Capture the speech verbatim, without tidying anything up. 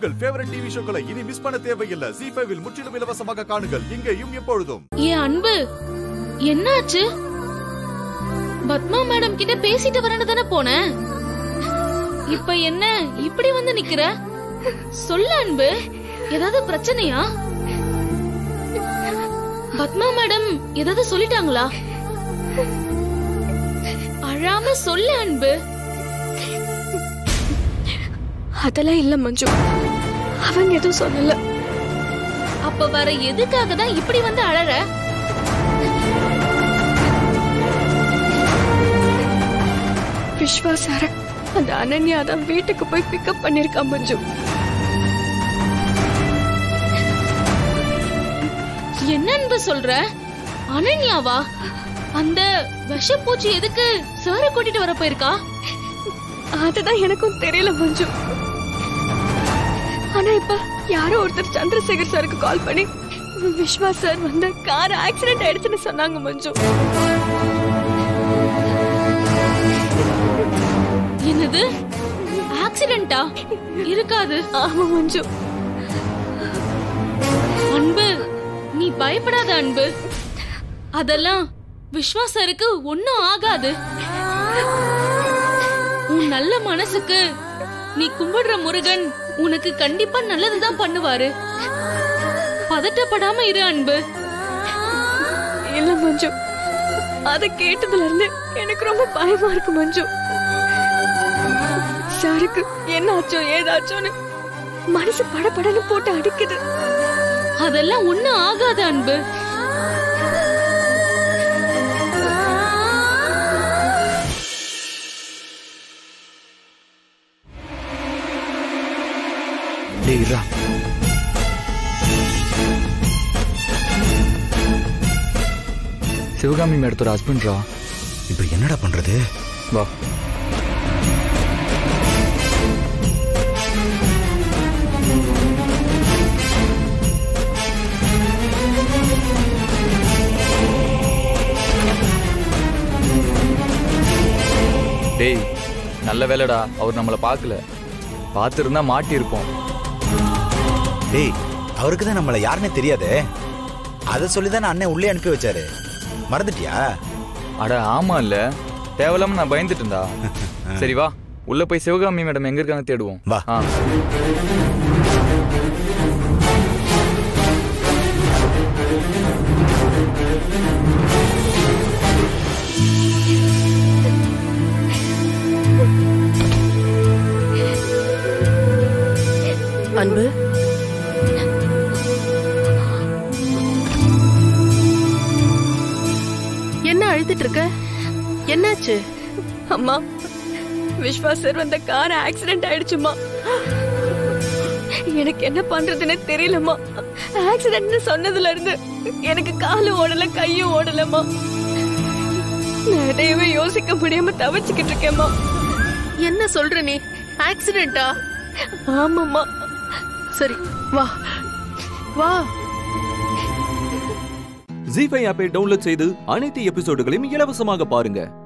உங்கள் favourite TV ஷோக்களை இனி miss பண்ண தேவையில்லை. ஜீ ஃபைவ் இல் முற்றிலும் இலவசமாக காணுங்கள், இங்கேயும் எப்பொழுதும். ஏ அன்பு, என்னாச்சு? பத்மா மேடம் கிட்ட பேசிட்டு வரேன்னு தானே போனேன். இப்ப என்ன இப்படி வந்து நிக்கிற? சொல்ல அன்பு, ஏதாவது பிரச்சனையா? பத்மா மேடம் ஏதாவது சொல்லிட்டாங்களா? அழாம சொல்ல அன்பு. அதெல்லாம் இல்ல மஞ்சு, அவங்க எதுவும் சொல்லல. அப்ப வர எதுக்காக தான் இப்படி வந்து அழற? விஸ்வா சார அந்த அனன்யா தான் வீட்டுக்கு போய் பிக்கப் பண்ணிருக்கா மஞ்சு. என்ன அன்பு சொல்ற? அனன்யாவா? அந்த விஷப்பூச்சி எதுக்கு சார கூட்டிட்டு வர போயிருக்கா? அதுதான் எனக்கும் தெரியல மஞ்சு. ஆனா இப்ப யாரோ ஒருத்தர் சந்திரசேகர் சாருக்கு கால் பண்ணி விஸ்வா சார் வந்து கார் ஆக்சிடென்ட் ஆயிடுச்சுன்னு சொன்னாங்க மஞ்சு. என்னது? ஆக்சிடென்ட்டா? இருக்காது. ஆமா மஞ்சு. அன்பு, நீ பயப்படாத அன்பு. அதெல்லாம் விஸ்வாசருக்கு ஒன்னும் ஆகாது. உன் நல்ல மனசுக்கு நீ கும்பிடுற முருகன் உனக்கு கண்டிப்பா நல்லதுதான் பண்ணுவாரு. பதட்டப்படாம இரு அன்பு. இல்ல மஞ்சு, அத கேட்டதுல இருந்து எனக்கு ரொம்ப பயமா இருக்கு மஞ்சு. சாருக்கு என்ன ஆச்சோ ஏதாச்சோன்னு மனசு படபடன்னு போட்டு அடிக்குது. அதெல்லாம் ஒன்னும் ஆகாது அன்பு. சிவகாமி மேடத்தோட ஹஸ்பண்ட்ரா. இப்ப என்னடா பண்றது? வா. டேய், நல்ல வேலைடா அவர் நம்மள பாக்கல. பாத்துருந்தா மாட்டி இருப்போம். டேய், அவருக்கு தான் நம்மள யாருன்னே தெரியாதே. அத சொல்லிதான் அண்ணன் உள்ளே அனுப்பி வச்சாரு. மறந்துட்டியா? அட ஆமா இல்ல, தேவலாம நான் பயந்துட்டேன்டா. சரி வா, உள்ள போய் சிவகாமி மேடம் எங்க இருக்காங்க தேடுவோம். வா. அன்பு, என்ன அழுதுட்டு இருக்க? என்னாச்சு? அம்மா, விஸ்வா சார் வந்த கார் ஆக்சிடென்ட் ஆயிடுச்சுமா. எனக்கு என்ன பண்றதுன்னு தெரியலம்மா. ஆக்சிடென்ட்னு சொன்னதுல இருந்து எனக்கு காலு ஓடல, கையும் ஓடலம்மா. நான் எதையுமே யோசிக்க முடியாம தவிச்சுக்கிட்டு இருக்கேம்மா. என்ன சொல்ற நீ? ஆக்சிடென்ட்டா? ஆமாம்மா. சரி வா வா. ஜீ ஃபைவ் ஆப்பை டவுன்லோட் செய்து அனைத்து எபிசோடுகளையும் இலவசமாக பாருங்க.